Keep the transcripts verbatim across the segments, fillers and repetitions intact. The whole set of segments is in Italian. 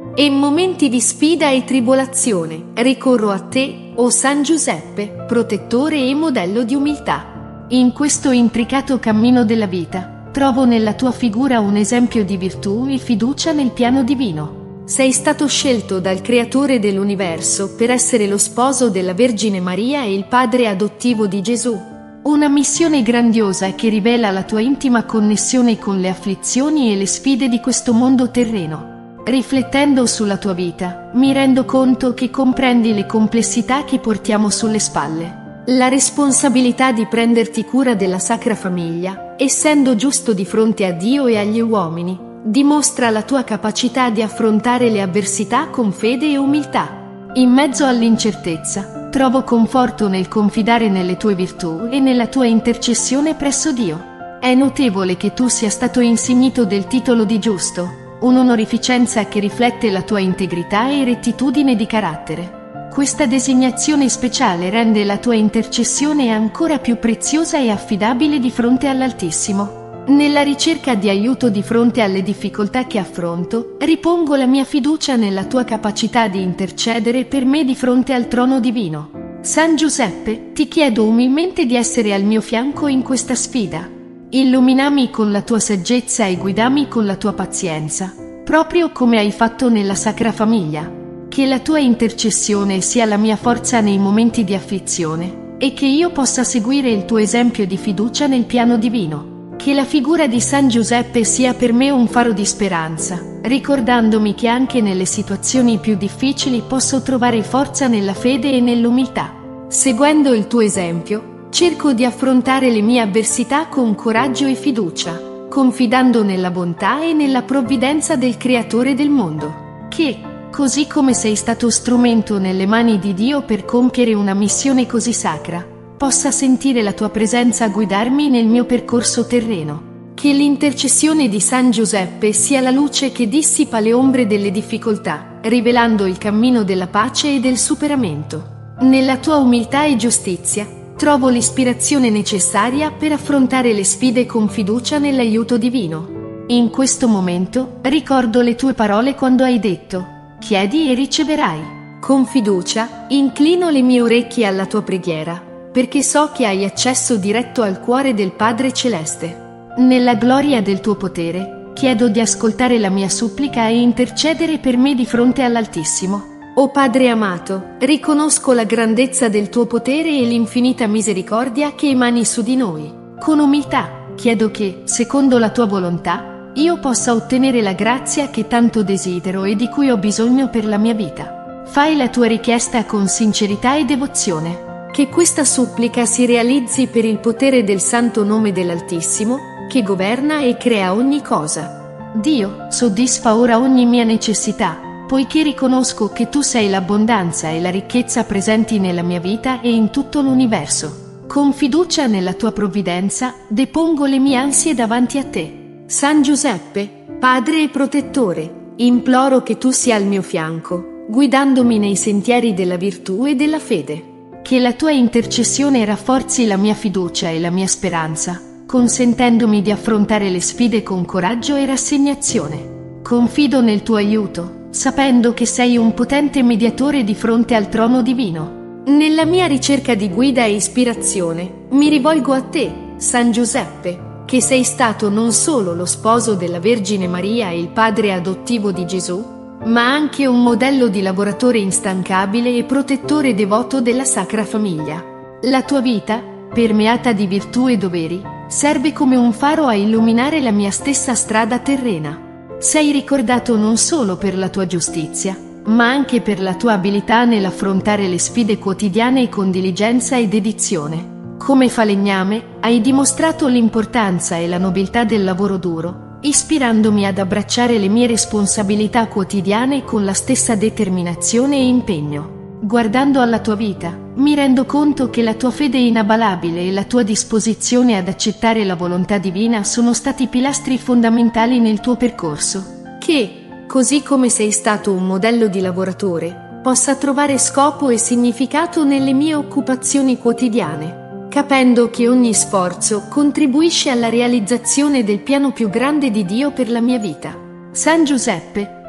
e in momenti di sfida e tribolazione ricorro a te, o San Giuseppe, protettore e modello di umiltà. In questo intricato cammino della vita, trovo nella tua figura un esempio di virtù e fiducia nel piano divino. Sei stato scelto dal Creatore dell'universo per essere lo sposo della Vergine Maria e il padre adottivo di Gesù. Una missione grandiosa che rivela la tua intima connessione con le afflizioni e le sfide di questo mondo terreno. Riflettendo sulla tua vita, mi rendo conto che comprendi le complessità che portiamo sulle spalle. La responsabilità di prenderti cura della Sacra Famiglia, essendo giusto di fronte a Dio e agli uomini, dimostra la tua capacità di affrontare le avversità con fede e umiltà. In mezzo all'incertezza, trovo conforto nel confidare nelle tue virtù e nella tua intercessione presso Dio. È notevole che tu sia stato insignito del titolo di giusto, un'onorificenza che riflette la tua integrità e rettitudine di carattere. Questa designazione speciale rende la tua intercessione ancora più preziosa e affidabile di fronte all'Altissimo. Nella ricerca di aiuto di fronte alle difficoltà che affronto, ripongo la mia fiducia nella tua capacità di intercedere per me di fronte al trono divino. San Giuseppe, ti chiedo umilmente di essere al mio fianco in questa sfida. Illuminami con la tua saggezza e guidami con la tua pazienza, proprio come hai fatto nella Sacra Famiglia. Che la tua intercessione sia la mia forza nei momenti di afflizione, e che io possa seguire il tuo esempio di fiducia nel piano divino. Che la figura di San Giuseppe sia per me un faro di speranza, ricordandomi che anche nelle situazioni più difficili posso trovare forza nella fede e nell'umiltà. Seguendo il tuo esempio, cerco di affrontare le mie avversità con coraggio e fiducia, confidando nella bontà e nella provvidenza del Creatore del mondo. Che, così come sei stato strumento nelle mani di Dio per compiere una missione così sacra, possa sentire la tua presenza guidarmi nel mio percorso terreno. Che l'intercessione di San Giuseppe sia la luce che dissipa le ombre delle difficoltà, rivelando il cammino della pace e del superamento. Nella tua umiltà e giustizia, trovo l'ispirazione necessaria per affrontare le sfide con fiducia nell'aiuto divino. In questo momento, ricordo le tue parole quando hai detto: chiedi e riceverai. Con fiducia, inclino le mie orecchie alla tua preghiera, perché so che hai accesso diretto al cuore del Padre Celeste. Nella gloria del tuo potere, chiedo di ascoltare la mia supplica e intercedere per me di fronte all'Altissimo. O Padre amato, riconosco la grandezza del tuo potere e l'infinita misericordia che emani su di noi. Con umiltà, chiedo che, secondo la tua volontà, io possa ottenere la grazia che tanto desidero e di cui ho bisogno per la mia vita. Fai la tua richiesta con sincerità e devozione. Che questa supplica si realizzi per il potere del santo nome dell'Altissimo, che governa e crea ogni cosa. Dio, soddisfa ora ogni mia necessità, poiché riconosco che tu sei l'abbondanza e la ricchezza presenti nella mia vita e in tutto l'universo. Con fiducia nella tua provvidenza, depongo le mie ansie davanti a te. San Giuseppe, Padre e Protettore, imploro che tu sia al mio fianco, guidandomi nei sentieri della virtù e della fede. Che la tua intercessione rafforzi la mia fiducia e la mia speranza, consentendomi di affrontare le sfide con coraggio e rassegnazione. Confido nel tuo aiuto, sapendo che sei un potente mediatore di fronte al trono divino. Nella mia ricerca di guida e ispirazione, mi rivolgo a te, San Giuseppe, che sei stato non solo lo sposo della Vergine Maria e il padre adottivo di Gesù, ma anche un modello di lavoratore instancabile e protettore devoto della Sacra Famiglia. La tua vita, permeata di virtù e doveri, serve come un faro a illuminare la mia stessa strada terrena. Sei ricordato non solo per la tua giustizia, ma anche per la tua abilità nell'affrontare le sfide quotidiane con diligenza e dedizione. Come falegname, hai dimostrato l'importanza e la nobiltà del lavoro duro, ispirandomi ad abbracciare le mie responsabilità quotidiane con la stessa determinazione e impegno. Guardando alla tua vita, mi rendo conto che la tua fede inabalabile e la tua disposizione ad accettare la volontà divina sono stati pilastri fondamentali nel tuo percorso. Che, così come sei stato un modello di lavoratore, possa trovare scopo e significato nelle mie occupazioni quotidiane, capendo che ogni sforzo contribuisce alla realizzazione del piano più grande di Dio per la mia vita. San Giuseppe,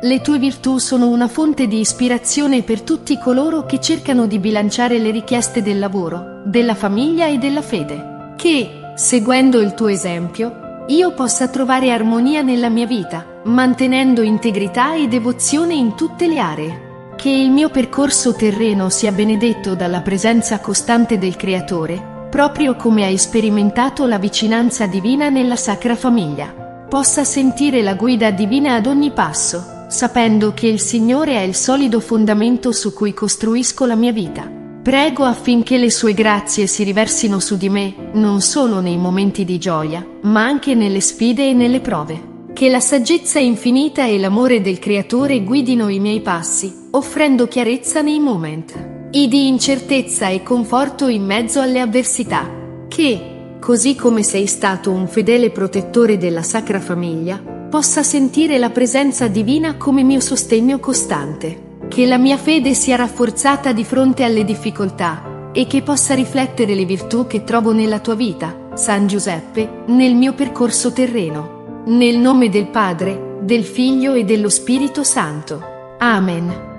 Le tue virtù sono una fonte di ispirazione per tutti coloro che cercano di bilanciare le richieste del lavoro, della famiglia e della fede. Che, seguendo il tuo esempio, io possa trovare armonia nella mia vita, mantenendo integrità e devozione in tutte le aree. Che il mio percorso terreno sia benedetto dalla presenza costante del Creatore, proprio come hai sperimentato la vicinanza divina nella Sacra Famiglia. Possa sentire la guida divina ad ogni passo, sapendo che il Signore è il solido fondamento su cui costruisco la mia vita. Prego affinché le sue grazie si riversino su di me, non solo nei momenti di gioia, ma anche nelle sfide e nelle prove. Che la saggezza infinita e l'amore del Creatore guidino i miei passi, offrendo chiarezza nei moment di incertezza e conforto in mezzo alle avversità. Che, così come sei stato un fedele protettore della Sacra Famiglia, possa sentire la presenza divina come mio sostegno costante. Che la mia fede sia rafforzata di fronte alle difficoltà e che possa riflettere le virtù che trovo nella tua vita, San Giuseppe, nel mio percorso terreno. Nel nome del Padre, del Figlio e dello Spirito Santo. Amen.